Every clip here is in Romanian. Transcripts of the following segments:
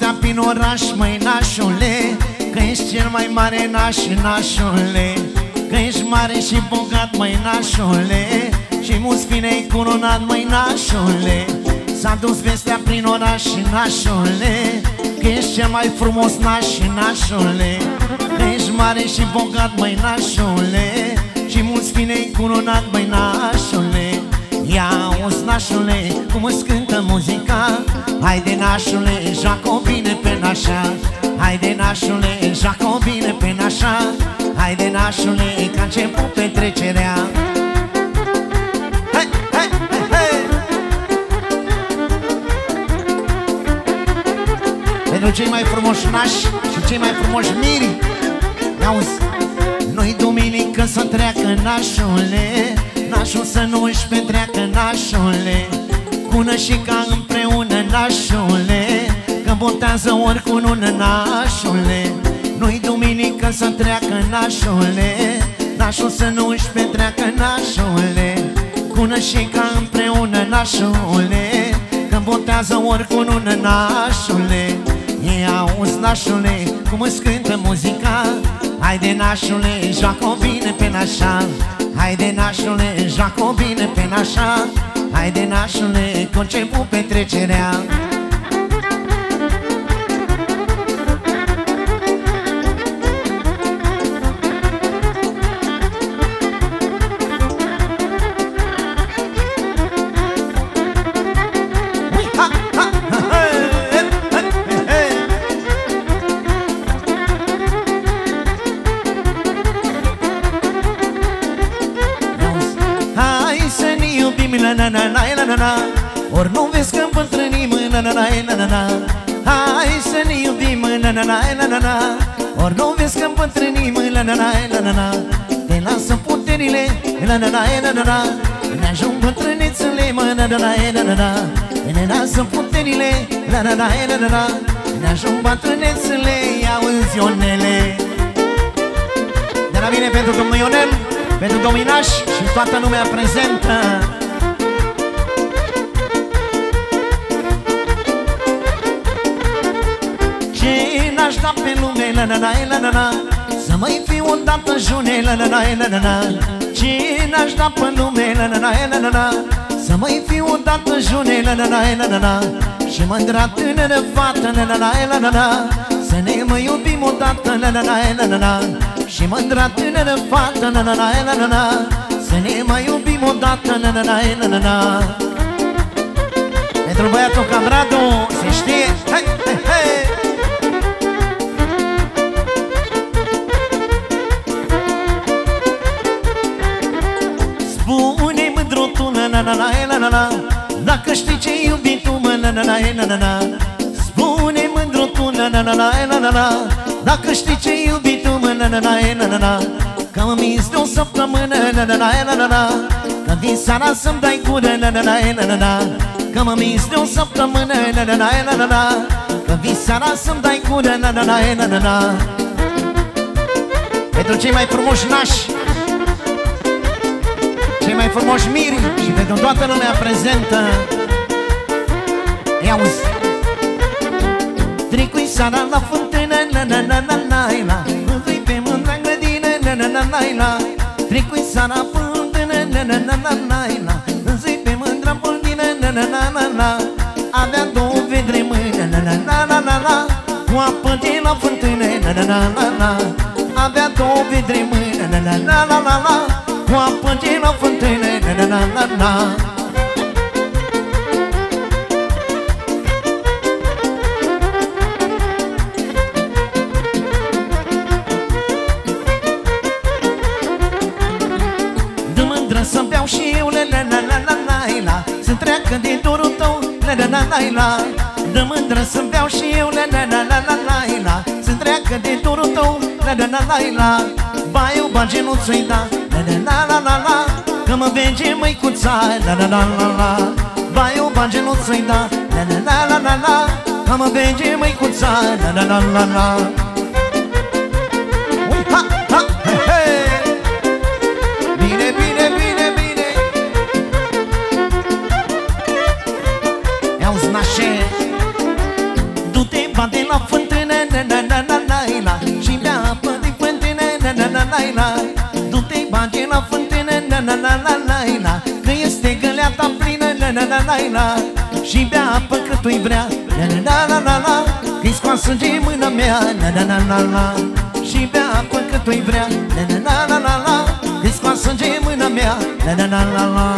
vestea prin oraș, măi nașule, că ești cel mai mare naș, nașule, că ești mare și bogat, măi nașule, și mulți bine ai curunat, măi nașule. S-a dus vestea prin oraș, nașule, că ești cel mai frumos naș, nașule, că ești mare și bogat, măi nașule, și mulți bine ai curunat, măi nașule. Ia auzi, nașule, cum îți cântă muzica, haide nașule, joacă-o bine pe nașa, haide nașule, joacă-o bine pe nașa, haide nașule, că a început petrecerea. Hei, hei, hei, hei! Pentru cei mai frumoși nași și cei mai frumoși miri, auzi, nu-i duminică să treacă nașule, nașul să nu își petreacă nașule, cu nășica împreună nașule, că botează ori cu lună nașule. Nu-i duminică să treacă nașule, nașul să nu își petreacă nașule, cu nășica împreună nașule, că botează ori cu lună nașule. Ei auzi, nașule, cum îți cântă muzica, haide nașule, joacă-o bine pe nașa, haide nașule, joacă-o bine pe nașa, haide nașule, că a început petrecerea. Ori nu vezi că îmbătrânim, hai să ne iubim, ori nu vezi că îmbătrânim, te lasă puterile, ne ajung bătrânețele, ne lasă puterile, ne ajung bătrânețele, auzi Ionele. De la mine pentru domnul Ionel, pentru domnul Inaș și toată lumea prezentă. Ce n-aș da pe lume, să mai fiu odată june, ce n-aș da pe lume, să mai fiu odată june, și mândra tânără fată, să ne mai iubim odată, și mândra tânără fată, să ne mai iubim odată. Pentru băiatul Camradu, se știe, hei, hei, hei! Spune mândrutul, dacă știi ce iubi tu, spune mândrutul, dacă știi ce iubi tu, că mă minți de o săptămână, că din seara să-mi dai gură, că mă minți de o săptămână, că din seara să-mi dai gură. Pentru cei mai frumoși nași, cei mai frumoși miri și pentru toată lumea prezentă, i-auzi. Tricui seara la fântână, îi pe mândra grădină, tricui seara fântână, îi pe mândra fântână, avea două vedre mâine, cu apă de la fântână, avea două vedre mâine, cu apă de la fântână. Dă mândră să-mi beau și eu, să treacă de dorul tău, dă mândră să-mi beau și eu, să treacă de dorul tău, baiu bage nu ți-i da, că mă vege măicuța, baiu bage nu ți-i da, că mă vege măicuța. Ha, ha, he, he. Bine, bine, bine, bine. Ia-uzi nașe, du-te bate la fântână, na-na-na-na-na-na, și bea apă din fântână, na-na-na-na-na, du-te bate la fântână, na-na-na-na-na, că este găleata plină, na-na-na-na-na, și bea apă cât o-i vrea, na-na-na-na-na, că-i scoat sânge în mâna mea, na-na-na-na-na, și bea apă cât o-i vrea, na-na-na-na-na, că-i scoat sânge în mâna mea, na-na-na-na-na.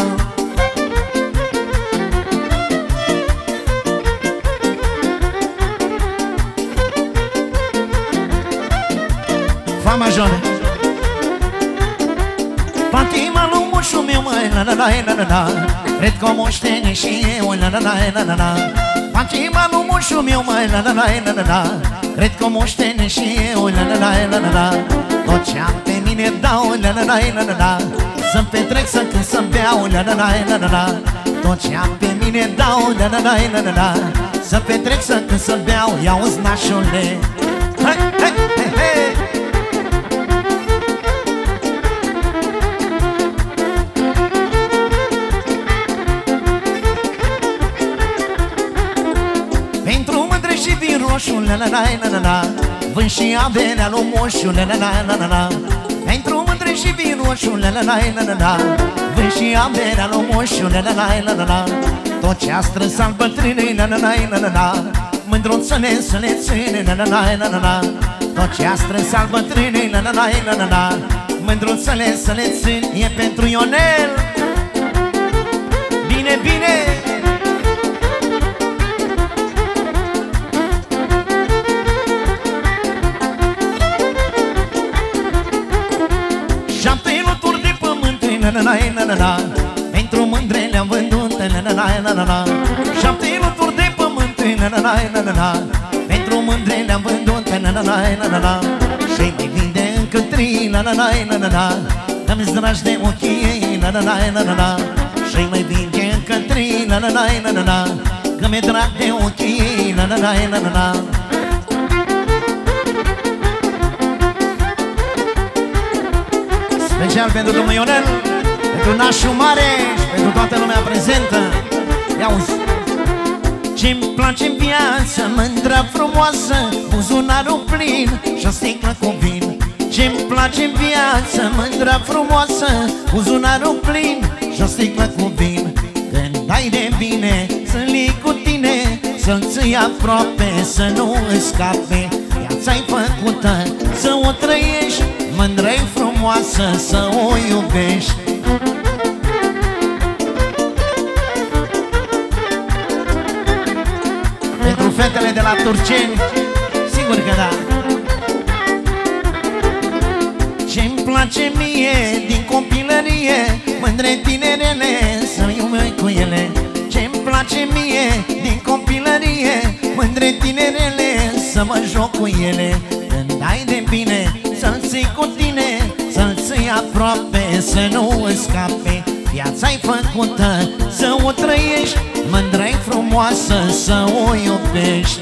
Fa majoră. Fatima lui moșul meu, măi, la-la-la-la-la-la, cred că o moștene și eu, la-la-la-la-la-la. Fatima lui moșul meu, măi, la-la-la-la-la-la, cred că o moștene și eu, la-la-la-la-la-la. Tot ce am pe mine dau, la-la-la-la-la-la, să-mi petrec, să cânt, să-mi beau, la-la-la-la-la-la. Tot ce am pe mine dau, la-la-la-la-la-la, să petrec, să cânt, să beau, ia-uzi nașule. Hai, hai, hai, hai. La-la-la-la-la-la, vând și averea lui moșul, la-la-la-la-la-la, pentru mândre și vin roșu, la-la-la-la-la-la, vând și averea lui moșul, la-la-la-la-la-la, tot ce-a strâns al bătrânei, la-la-la-la-la-la, mândruțele să le ține, la-la-la-la-la-la, tot ce-a strâns al bătrânei, la-la-la-la-la-la, mândruțele să le țin, e pentru Ionel. Bine, bine! La-la-la-la-la-la, pentru mândre le-am vândut, la-la-la-la-la-la, 7 loturi de pământ, la-la-la-la-la-la, pentru mândre le-am vândut, la-la-la-la-la-la, și mai vinde încă 3, la-la-la-la-la, că-mi-s dragi de ochii ei, la-la-la-la-la, și mai vinde încă 3, la-la-la-la-la, că-mi-e drag de ochii ei, la-la-la-la-la. Special pentru domnul Ionel, pentru nașul mare și pentru toată lumea prezentă. Ia-uzi! Ce-mi place în viață, mândră frumoasă, buzunarul plin și o sticlă cu vin. Ce-mi place în viață, mândră frumoasă, buzunarul plin și o sticlă cu vin. Când ai de bine, să-l cu tine, să-l ții aproape, să nu îți scape. Viața-i făcută să o trăiești, mândră-i frumoasă să o iubești. Pentru fetele de la Turceni, sigur că da. Ce-mi place mie din copilărie, mândre tinerele să iubesc cu ele. Ce-mi place mie din copilărie, mândre tinerele să mă joc cu ele. Când ai de bine, să-l ții cu tine, să-l ții aproape, să nu îți scape. Viața-i făcută să o trăiești, mândră-i frumoasă să o iubești.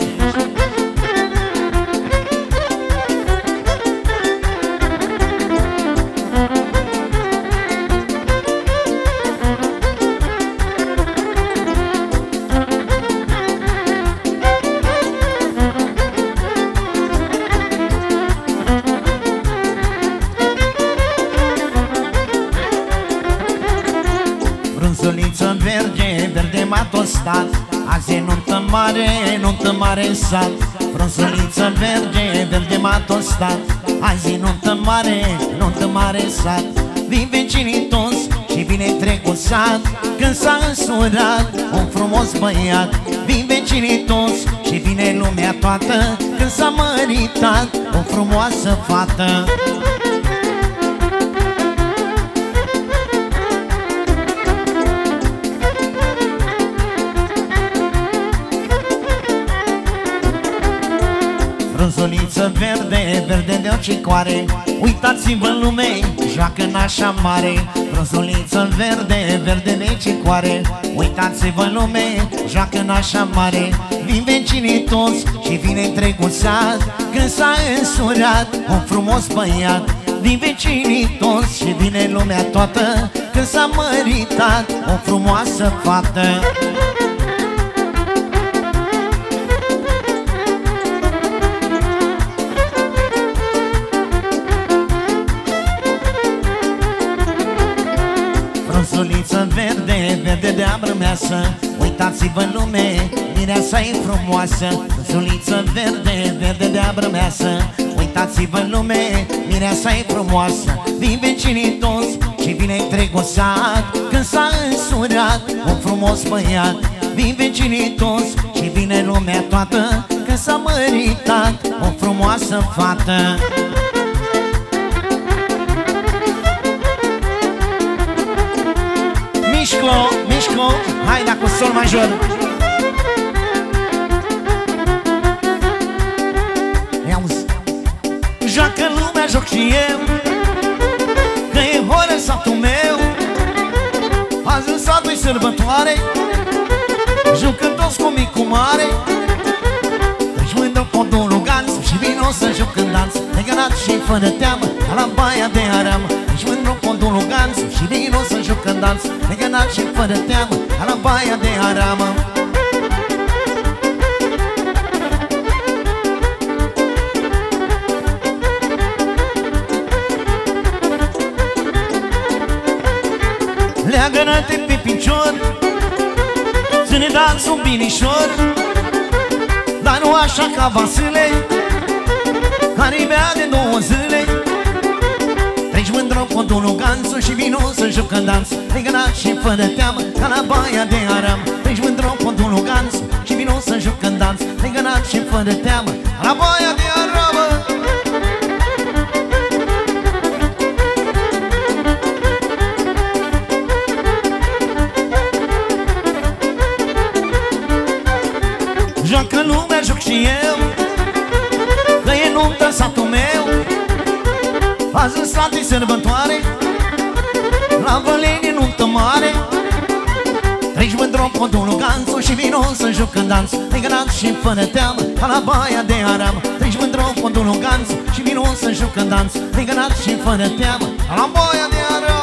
Frunzuliță verde, verde m-a tostat, azi e nuntă mare în sat. Frunzuliță verde, verde m-a tostat, azi e nuntă mare în sat. Vin vecinii toți și vine întregul sat, când s-a însurat un frumos băiat. Vin vecinii toți și vine lumea toată, când s-a măritat o frumoasă fată. Frunzuliță verde, verde de ocicoare, uitați-vă în lume, joacă nașa mare. Frunzuliță verde, verde de ocicoare, uitați-vă în lume, joacă nașa mare. Vin vecinii toți și vine întregul sat, când s-a însurat un frumos băiat. Vin vecinii toți și vine lumea toată, când s-a măritat o frumoasă fată. verde de-a brămeasă. Uitați-vă în lume, mireasa e frumoasă. Suliță verde, verde de-a brămeasă. Uitați-vă în lume, mireasa e frumoasă. Vin vecinii toți și vine întregul sat. Când s-a însurat un frumos băiat. Vin vecinii toți și vine lumea toată. Când s-a măritat o frumoasă fată. Mișco, mișco, hai da cu sol major. Ia-uzi. Joacă lumea, joc și eu, că e horă în satul meu. Azi în satul-i sărbătoare, jucăm toți cu mic, cu mare. Își mândră podul Luganț și vino să jucăm dans. Legănat și fără teamă, ca la baia de aram. Își mândră podul Luganț și vino să jucăm dans. Legănat și fără teamă, ca la baia de aram. Leagă-ne-te pe picior, ține dansul binișor, dar nu așa ca Vasile, care bea de 2 zile. Treci mândră podul Luganțu și vino să jucăm dans. Legănat și fără teamă, ca la baia de aram. Treci mândră podul Luganțu și vino să jucăm dans. Legănat și fără teamă, ca la baia de aram. Joacă lumea, joc și eu, că e nuntă în satul meu. Azi în sat-i sărbătoare, la Văleni nuntă mare. Treci mândră podul Luganțu și vino să jucăm dans. Legănat și fără teamă, ca la baia de aram. Treci mândră podul Luganțu și vino să jucăm dans. Legănat și fără teamă, ca la baia de aram.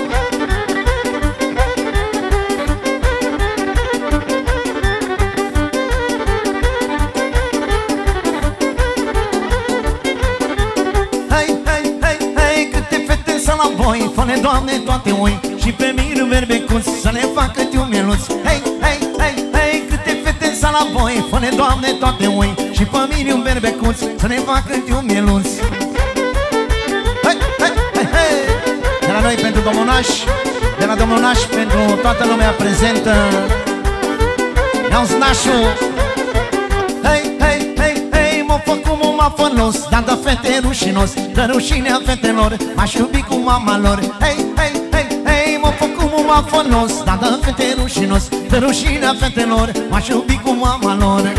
Fă-ne, Doamne, toate oi și pe mine verbecuț să ne facă tiu mieluț. Hei, hei, hei, hei, câte fete în sala voi. Fă-ne, Doamne, toate oi și pe mine un verbecuț să ne facă tiu mieluț. Hei, hei, hei, hei. De la noi pentru domnul Naș, de la domnul Naș pentru toată lumea prezentă. Ne-auzi Nașul. Hei, hei, hei, hei, m-o făcut muma fănos, dar dă fete rușinos, dă rușinea fetelor, m-aș iubi cu mama lor. Hei, hei, hei, hei, m-o făcut muma fănos, dar dă fete rușinos, dă rușinea fetelor, m-aș iubi cu mama lor.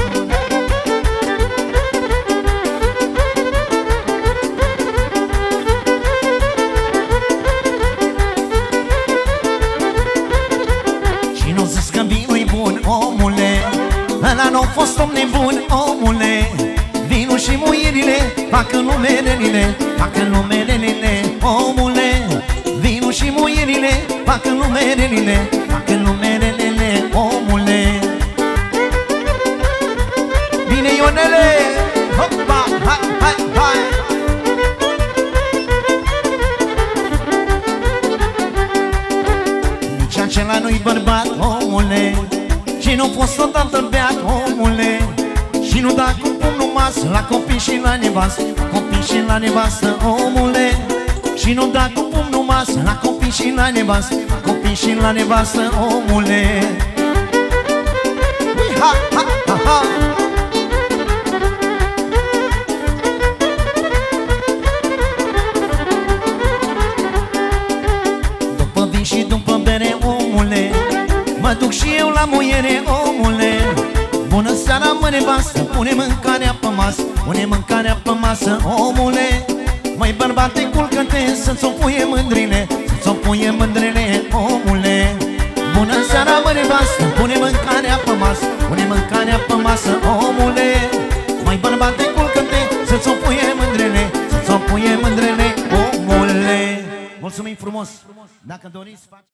Și nu zici că vinul-i bun, omule, ăla n-a fost om nebun, omule. Vinul și muierile facă numerele, facă numerele, omule. Vinul și muierile facă numerele, facă numerele, omule. Bine, Ionele! Hopa, hai, hai, hai! Nici acela nu-i bărbat, omule, și nu fost odată beat, omule. Și nu da cu pumnul masă la copii și la nevastă, copii și la nevastă, omule. Și nu da cu pumnul masă la copii și la nevastă, copii și la nevastă, omule. Ha, ha, ha, ha. După vin și după bere, omule, mă duc și eu la muiere, omule. Bună seara, mă nevastă, pune mâncarea pe masă, pune mâncarea pe masă, omule. Măi bărbate, culcă-te să-ți o puie mândrile, să-ți o puie mândrile, omule. Bună seara, mă nevastă, pune mâncarea pe masă, pune mâncarea pe masă, omule. Măi bărbate, culcă-te să-ți o puie mândrile, să-ți o puie mândrile, omule. Mulțumim frumos! Dacă doriți,